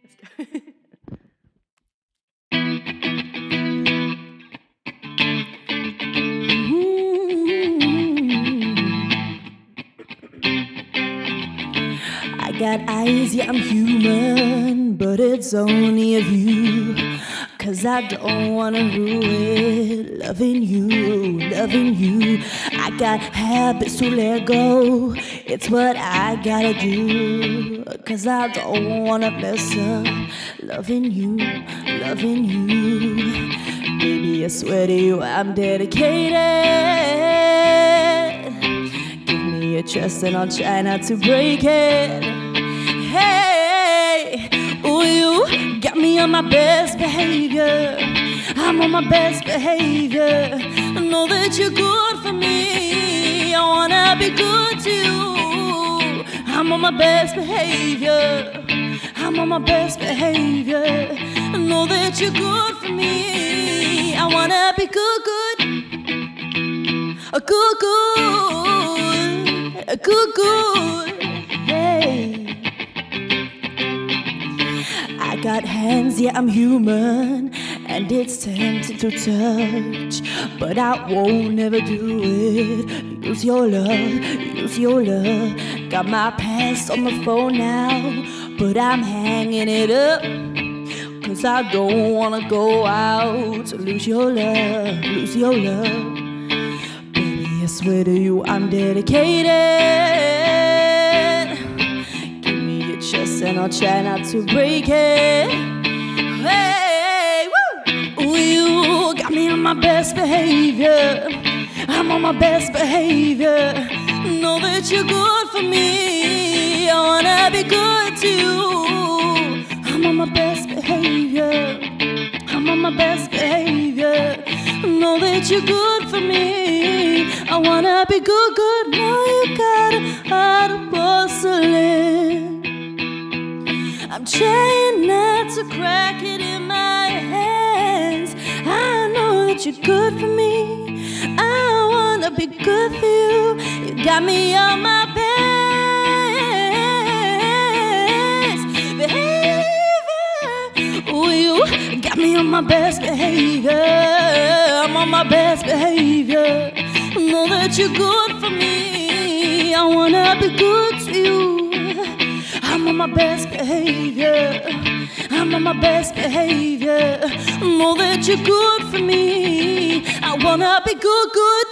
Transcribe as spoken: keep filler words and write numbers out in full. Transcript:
Let's go. I got eyes, yeah, I'm human, but it's only of you. Cause I don't wanna ruin loving you, loving you. I got habits to let go, it's what I gotta do. Cause I don't wanna mess up loving you, loving you. Baby, I swear to you, I'm dedicated. Give me your trust and I'll try not to break it. Hey, ooh, you got me on my best behavior. I'm on my best behavior. I know that you're good for me. I wanna be good to you. I'm on my best behavior. I'm on my best behavior. I know that you're good for me. I wanna be good, good. A good, good. A good, good. Hey. I got hands, yeah, I'm human, and it's tempting to touch, but I won't never do it. Use your love, use your love. Got my past on the phone now, but I'm hanging it up. Cause I don't wanna go out to lose your love, lose your love. Baby, I swear to you, I'm dedicated. And I'll try not to break it. Hey, woo! Ooh, you got me on my best behavior. I'm on my best behavior. Know that you're good for me. I wanna be good to you. I'm on my best behavior. I'm on my best behavior. Know that you're good for me. I wanna be good, good. Now you got a heart of porcelain. I'm trying not to crack it in my hands. I know that you're good for me. I wanna be good for you. You got me on my best behavior. Ooh, you got me on my best behavior. I'm on my best behavior. Know that you're good for me. I wanna be good to you. I'm on my best behavior. I'm on my best behavior. Know that you're good for me. I wanna be good, good.